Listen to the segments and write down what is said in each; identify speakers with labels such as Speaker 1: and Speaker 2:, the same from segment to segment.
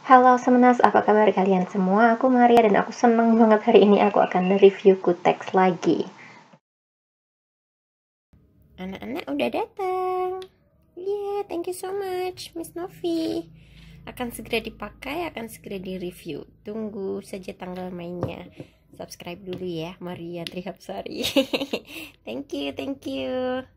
Speaker 1: Halo Semenas, apa kabar kalian semua? Aku Maria dan aku seneng banget hari ini aku akan review Kutex lagi.
Speaker 2: Anak-anak udah datang. Yeah, thank you so much, Miss Novi. Akan segera dipakai, akan segera di-review. Tunggu saja tanggal mainnya. Subscribe dulu ya, Maria Trihapsari. Thank you, thank you.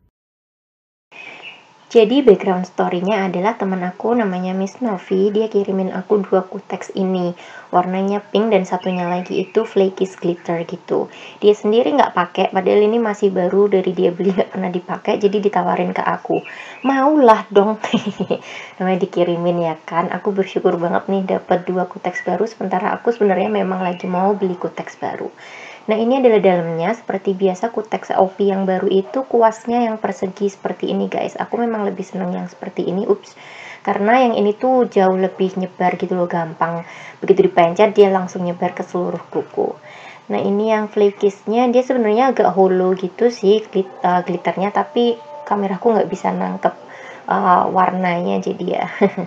Speaker 1: Jadi background story-nya adalah teman aku namanya Miss Novi, dia kirimin aku 2 Kutex ini. Warnanya pink dan satunya lagi itu Flakies Glitter gitu. Dia sendiri nggak pakai, padahal ini masih baru dari dia beli, nggak pernah dipakai, jadi ditawarin ke aku. Maulah dong. Namanya dikirimin ya kan. Aku bersyukur banget nih dapat 2 Kutex baru, sementara aku sebenarnya memang lagi mau beli Kutex baru. Nah, ini adalah dalamnya. Seperti biasa Kutex OP yang baru itu kuasnya yang persegi seperti ini guys. Aku memang lebih seneng yang seperti ini. Karena yang ini tuh jauh lebih nyebar gitu loh, gampang. Begitu dipencet dia langsung nyebar ke seluruh kuku. Nah, ini yang flakiesnya dia sebenarnya agak hollow gitu sih glitternya, tapi kameraku nggak bisa nangkep warnanya, jadi ya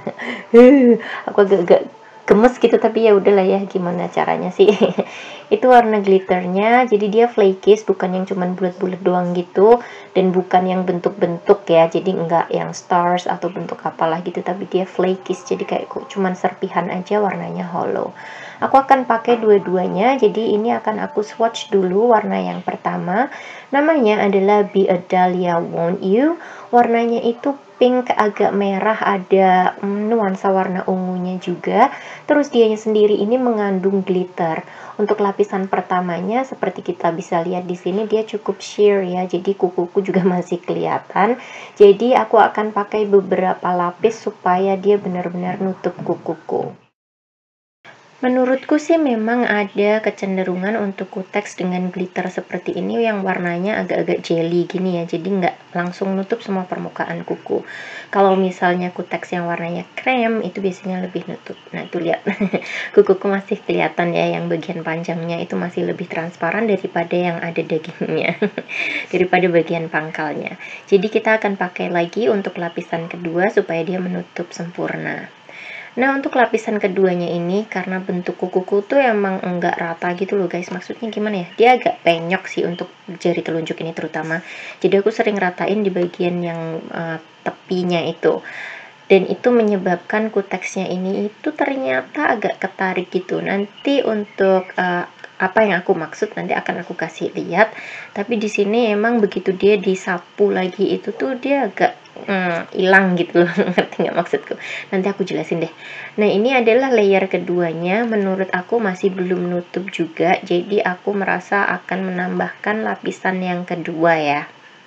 Speaker 1: aku agak gemes gitu, tapi ya udahlah ya, gimana caranya sih. Itu warna glitternya, jadi dia flakies, bukan yang cuman bulat-bulat doang gitu, dan bukan yang bentuk-bentuk ya, jadi enggak yang stars atau bentuk apalah gitu, tapi dia flakies, jadi kayak cuman serpihan aja, warnanya hollow. Aku akan pakai dua-duanya, jadi ini akan aku swatch dulu. Warna yang pertama namanya adalah Be a Dahlia Won't You. Warnanya itu pink agak merah, ada nuansa warna ungunya juga. Terus dianya sendiri ini mengandung glitter. Untuk lapisan pertamanya seperti kita bisa lihat di sini dia cukup sheer ya. Jadi kukuku juga masih kelihatan. Jadi aku akan pakai beberapa lapis supaya dia benar-benar nutup kukuku. Menurutku sih memang ada kecenderungan untuk Kutex dengan glitter seperti ini yang warnanya agak-agak jelly gini ya, jadi nggak langsung nutup semua permukaan kuku. Kalau misalnya Kutex yang warnanya krem itu biasanya lebih nutup. Nah itu lihat, kukuku masih kelihatan ya, yang bagian panjangnya itu masih lebih transparan daripada yang ada dagingnya, daripada bagian pangkalnya. Jadi kita akan pakai lagi untuk lapisan kedua supaya dia menutup sempurna. Nah, untuk lapisan keduanya ini, karena bentuk kukuku tuh emang enggak rata gitu loh guys. Maksudnya gimana ya? Dia agak penyok sih untuk jari telunjuk ini terutama. Jadi aku sering ratain di bagian yang tepinya itu. Dan itu menyebabkan kuteksnya ini itu ternyata agak ketarik gitu. Nanti untuk apa yang aku maksud nanti akan aku kasih lihat. Tapi di sini emang begitu dia disapu lagi itu tuh dia agak hilang gitu loh. Ngerti nggak maksudku? Nanti aku jelasin deh. Nah, ini adalah layer keduanya. Menurut aku masih belum nutup juga, jadi aku merasa akan menambahkan lapisan yang kedua ya.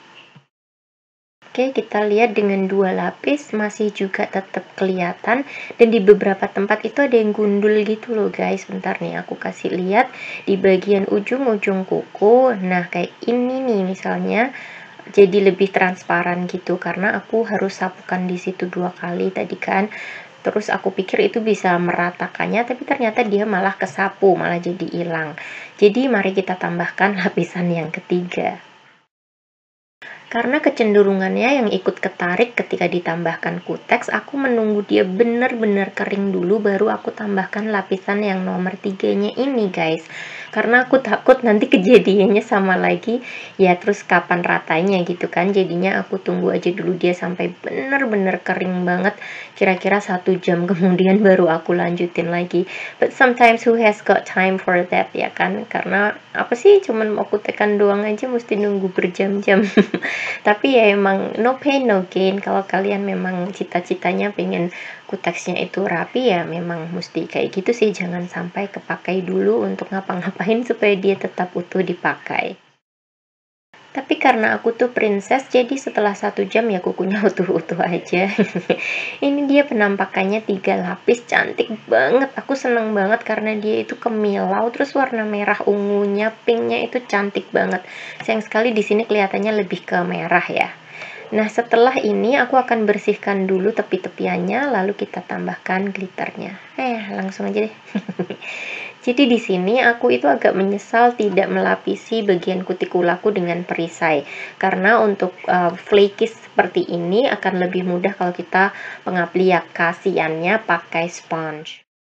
Speaker 1: Oke, kita lihat dengan 2 lapis masih juga tetap kelihatan, dan di beberapa tempat itu ada yang gundul gitu loh guys. Bentar nih aku kasih lihat di bagian ujung-ujung kuku. Nah, kayak ini nih misalnya, jadi lebih transparan gitu karena aku harus sapukan di situ 2 kali tadi kan. Terus aku pikir itu bisa meratakannya, tapi ternyata dia malah kesapu, malah jadi hilang. Jadi mari kita tambahkan lapisan yang ketiga. Karena kecenderungannya yang ikut ketarik ketika ditambahkan Kutex, aku menunggu dia benar-benar kering dulu baru aku tambahkan lapisan yang nomor 3-nya ini guys. Karena aku takut nanti kejadiannya sama lagi ya, terus kapan ratanya gitu kan. Jadinya aku tunggu aja dulu dia sampai benar-benar kering banget, kira-kira 1 jam kemudian baru aku lanjutin lagi. But sometimes who has got time for that ya kan, karena apa sih, cuman mau kutekan doang aja mesti nunggu berjam-jam. Tapi ya emang no pain no gain. Kalau kalian memang cita-citanya pengen kuteksnya itu rapi, ya memang mesti kayak gitu sih. Jangan sampai kepakai dulu untuk ngapa-ngapain supaya dia tetap utuh dipakai. Tapi karena aku tuh princess, jadi setelah 1 jam ya kukunya utuh-utuh aja. Ini dia penampakannya 3 lapis, cantik banget. Aku seneng banget karena dia itu kemilau, terus warna merah ungunya, pinknya itu cantik banget. Sayang sekali di sini kelihatannya lebih ke merah ya. Nah, setelah ini aku akan bersihkan dulu tepi-tepiannya, lalu kita tambahkan glitternya. Langsung aja deh. Jadi di sini aku itu agak menyesal tidak melapisi bagian kutikulaku dengan perisai, karena untuk flakies seperti ini akan lebih mudah kalau kita pengaplikasiannya pakai sponge.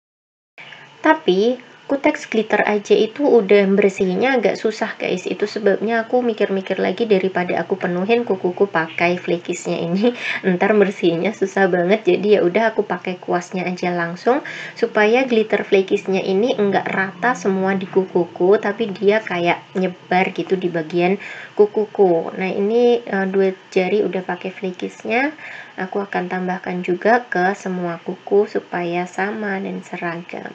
Speaker 1: Tapi kutex glitter aja itu udah bersihnya agak susah guys. Itu sebabnya aku mikir-mikir lagi daripada aku penuhin kukuku pakai flakisnya ini, ntar bersihnya susah banget. Jadi ya udah aku pakai kuasnya aja langsung, supaya glitter flakisnya ini enggak rata semua di kukuku, tapi dia kayak nyebar gitu di bagian kukuku. Nah ini 2 jari udah pakai flakisnya, aku akan tambahkan juga ke semua kuku supaya sama dan seragam.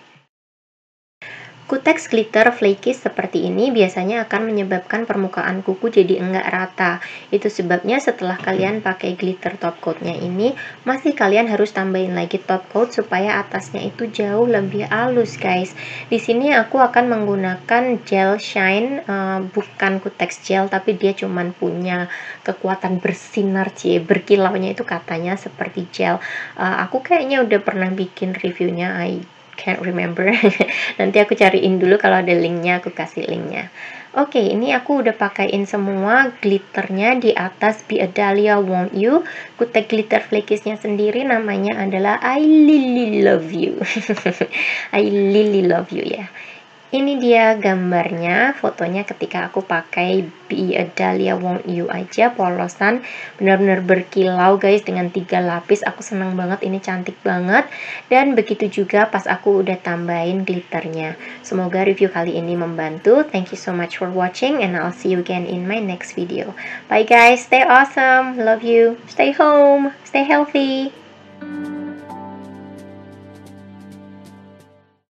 Speaker 1: Kutex glitter flakis seperti ini biasanya akan menyebabkan permukaan kuku jadi enggak rata. Itu sebabnya setelah kalian pakai glitter top coatnya ini, masih kalian harus tambahin lagi top coat supaya atasnya itu jauh lebih halus guys. Di sini aku akan menggunakan gel shine, bukan kutex gel, tapi dia cuman punya kekuatan bersinar berkilaunya itu katanya seperti gel. Aku kayaknya udah pernah bikin reviewnya, can't remember. Nanti aku cariin dulu, kalau ada linknya aku kasih linknya. Oke, ini aku udah pakaiin semua glitternya di atas Be a Dahlia Won't You. Kutex glitter flakisnya sendiri namanya adalah I Really Love You. I Really Love You ya. Ini dia gambarnya, fotonya ketika aku pakai Be a Dahlia Won't You aja, polosan, benar-benar berkilau guys dengan 3 lapis. Aku senang banget, ini cantik banget. Dan begitu juga pas aku udah tambahin glitternya. Semoga review kali ini membantu. Thank you so much for watching and I'll see you again in my next video. Bye guys, stay awesome, love you, stay home, stay healthy.